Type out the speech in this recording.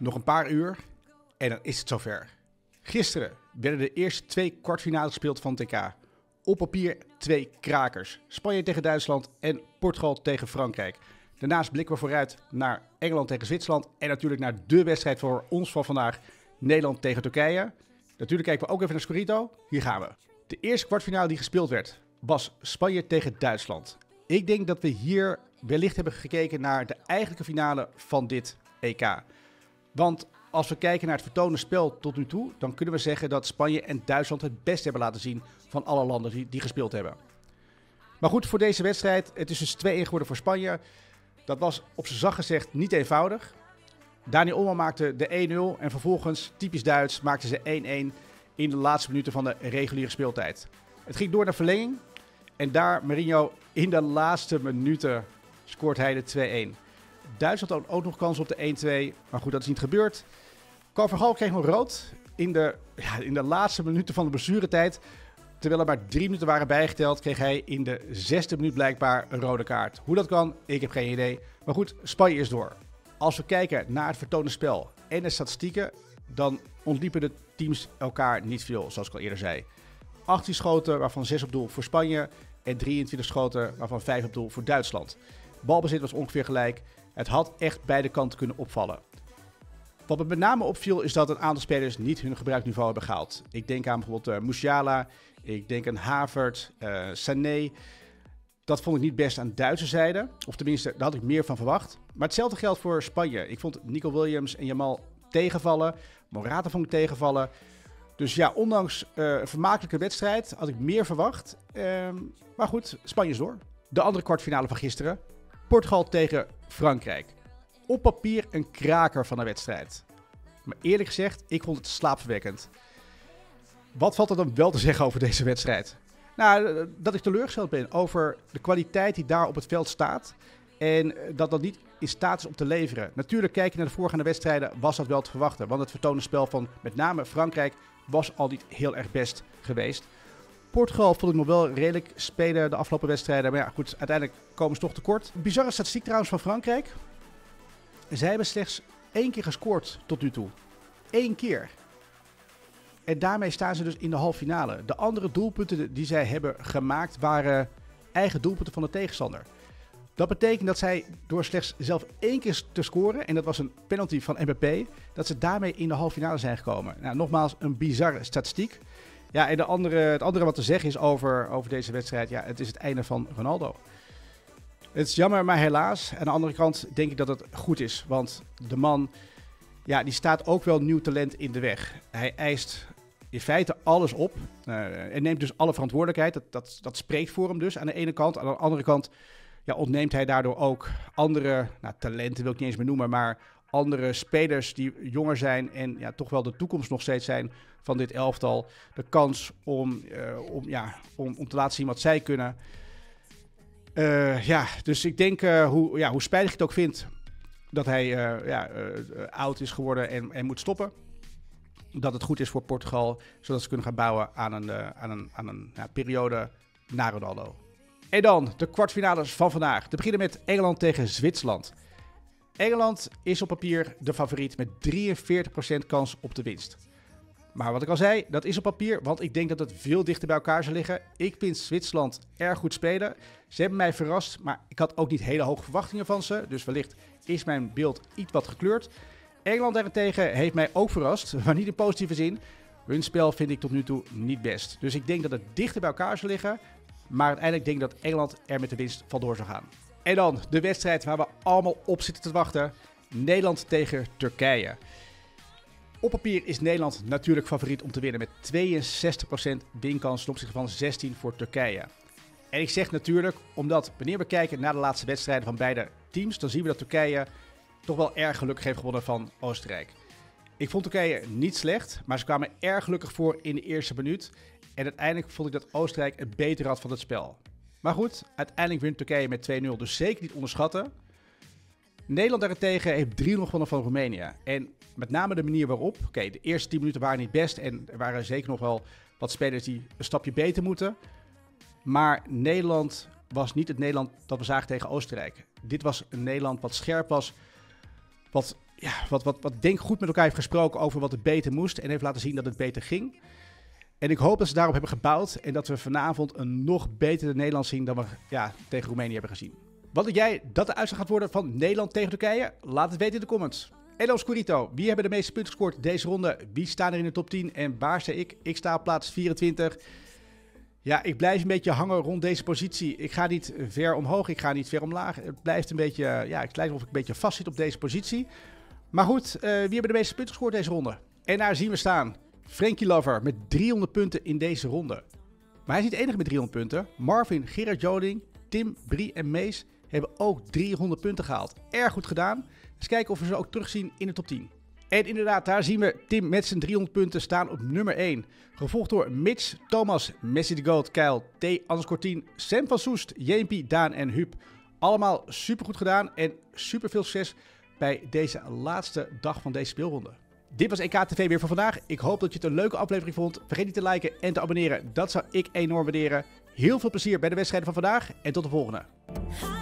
Nog een paar uur en dan is het zover. Gisteren werden de eerste 2 kwartfinales gespeeld van het TK. Op papier 2 krakers. Spanje tegen Duitsland en Portugal tegen Frankrijk. Daarnaast blikken we vooruit naar Engeland tegen Zwitserland. En natuurlijk naar de wedstrijd voor ons van vandaag. Nederland tegen Turkije. Natuurlijk kijken we ook even naar Scorito. Hier gaan we. De eerste kwartfinale die gespeeld werd was Spanje tegen Duitsland. Ik denk dat we hier wellicht hebben gekeken naar de eigenlijke finale van dit EK. Want als we kijken naar het vertoonde spel tot nu toe, dan kunnen we zeggen dat Spanje en Duitsland het best hebben laten zien van alle landen die gespeeld hebben. Maar goed, voor deze wedstrijd, het is dus 2-1 geworden voor Spanje. Dat was op z'n zacht gezegd niet eenvoudig. Daniel Olmo maakte de 1-0 en vervolgens, typisch Duits, maakten ze 1-1 in de laatste minuten van de reguliere speeltijd. Het ging door naar verlenging en daar, Marinho, in de laatste minuten scoort hij de 2-1. Duitsland had ook nog kans op de 1-2, maar goed, dat is niet gebeurd. Carvajal kreeg nog rood in de laatste minuten van de blessuretijd. Terwijl er maar 3 minuten waren bijgeteld, kreeg hij in de 6e minuut blijkbaar een rode kaart. Hoe dat kan, ik heb geen idee. Maar goed, Spanje is door. Als we kijken naar het vertoonde spel en de statistieken, dan ontliepen de teams elkaar niet veel, zoals ik al eerder zei. 18 schoten, waarvan 6 op doel voor Spanje en 23 schoten, waarvan 5 op doel voor Duitsland. Balbezit was ongeveer gelijk. Het had echt beide kanten kunnen opvallen. Wat me met name opviel is dat een aantal spelers niet hun gebruikniveau hebben gehaald. Ik denk aan bijvoorbeeld Musiala, ik denk aan Havertz, Sané. Dat vond ik niet best aan de Duitse zijde. Of tenminste, daar had ik meer van verwacht. Maar hetzelfde geldt voor Spanje. Ik vond Nico Williams en Yamal tegenvallen. Morata vond ik tegenvallen. Dus ja, ondanks een vermakelijke wedstrijd had ik meer verwacht. Maar goed, Spanje is door. De andere kwartfinale van gisteren. Portugal tegen Frankrijk. Op papier een kraker van een wedstrijd. Maar eerlijk gezegd, ik vond het slaapverwekkend. Wat valt er dan wel te zeggen over deze wedstrijd? Nou, dat ik teleurgesteld ben over de kwaliteit die daar op het veld staat. En dat dat niet in staat is om te leveren. Natuurlijk, kijken naar de voorgaande wedstrijden was dat wel te verwachten. Want het vertoonde spel van met name Frankrijk was al niet heel erg best geweest. Portugal vond ik nog wel redelijk spelen de afgelopen wedstrijden. Maar ja, goed, uiteindelijk komen ze toch tekort. Bizarre statistiek trouwens van Frankrijk. Zij hebben slechts 1 keer gescoord tot nu toe. 1 keer. En daarmee staan ze dus in de halve finale. De andere doelpunten die zij hebben gemaakt waren eigen doelpunten van de tegenstander. Dat betekent dat zij door slechts zelf 1 keer te scoren, en dat was een penalty van Mbappé, dat ze daarmee in de halve finale zijn gekomen. Nou, nogmaals, een bizarre statistiek. Ja, en het andere wat te zeggen is over deze wedstrijd, ja, het is het einde van Ronaldo. Het is jammer, maar helaas. Aan de andere kant denk ik dat het goed is. Want de man, ja, die staat ook wel nieuw talent in de weg. Hij eist in feite alles op. En neemt dus alle verantwoordelijkheid. Dat spreekt voor hem dus aan de ene kant. Aan de andere kant ja, ontneemt hij daardoor ook andere talenten, wil ik niet eens meer noemen, maar andere spelers die jonger zijn en ja, toch wel de toekomst nog steeds zijn van dit elftal. De kans om te laten zien wat zij kunnen. Dus ik denk, hoe spijtig ik het ook vind dat hij oud is geworden en moet stoppen, dat het goed is voor Portugal, zodat ze kunnen gaan bouwen aan een periode na Ronaldo. En dan de kwartfinales van vandaag. Te beginnen met Engeland tegen Zwitserland. Engeland is op papier de favoriet met 43% kans op de winst. Maar wat ik al zei, dat is op papier, want ik denk dat het veel dichter bij elkaar zal liggen. Ik vind Zwitserland erg goed spelen. Ze hebben mij verrast, maar ik had ook niet hele hoge verwachtingen van ze. Dus wellicht is mijn beeld iets wat gekleurd. Engeland daarentegen heeft mij ook verrast, maar niet in positieve zin. Hun spel vind ik tot nu toe niet best. Dus ik denk dat het dichter bij elkaar zal liggen. Maar uiteindelijk denk ik dat Engeland er met de winst vandoor zal gaan. En dan de wedstrijd waar we allemaal op zitten te wachten. Nederland tegen Turkije. Op papier is Nederland natuurlijk favoriet om te winnen met 62% winkans ten opzichte van 16% voor Turkije. En ik zeg natuurlijk, omdat wanneer we kijken naar de laatste wedstrijden van beide teams, dan zien we dat Turkije toch wel erg gelukkig heeft gewonnen van Oostenrijk. Ik vond Turkije niet slecht, maar ze kwamen erg gelukkig voor in de eerste minuut. En uiteindelijk vond ik dat Oostenrijk het beter had van het spel. Maar goed, uiteindelijk wint Turkije met 2-0, dus zeker niet onderschatten. Nederland daarentegen heeft 3-0 gewonnen van Roemenië. En met name de manier waarop. Oké, de eerste 10 minuten waren niet best en er waren zeker nog wel wat spelers die een stapje beter moeten. Maar Nederland was niet het Nederland dat we zagen tegen Oostenrijk. Dit was een Nederland wat scherp was, wat wat denkgoed met elkaar heeft gesproken over wat het beter moest. En heeft laten zien dat het beter ging. En ik hoop dat ze daarop hebben gebouwd. En dat we vanavond een nog betere Nederland zien dan we tegen Roemenië hebben gezien. Wat denk jij dat de uitslag gaat worden van Nederland tegen Turkije? Laat het weten in de comments. Hello Scorito, wie hebben de meeste punten gescoord deze ronde? Wie staan er in de top 10? En waar sta ik? Ik sta op plaats 24. Ja, ik blijf een beetje hangen rond deze positie. Ik ga niet ver omhoog, ik ga niet ver omlaag. Het blijft een beetje, het lijkt alsof ik een beetje vast zit op deze positie. Maar goed, wie hebben de meeste punten gescoord deze ronde? En daar zien we staan. Frankie Lover met 300 punten in deze ronde. Maar hij is niet de enige met 300 punten. Marvin, Gerard Joling, Tim, Brie en Mees hebben ook 300 punten gehaald. Erg goed gedaan. Eens kijken of we ze ook terugzien in de top 10. En inderdaad, daar zien we Tim met zijn 300 punten staan op nummer 1. Gevolgd door Mitch, Thomas, Messi de Goat, Kyle, T_10, Sam van Soest, JMP, Daan en Huub. Allemaal super goed gedaan en super veel succes bij deze laatste dag van deze speelronde. Dit was EK TV weer voor vandaag. Ik hoop dat je het een leuke aflevering vond. Vergeet niet te liken en te abonneren. Dat zou ik enorm waarderen. Heel veel plezier bij de wedstrijden van vandaag en tot de volgende.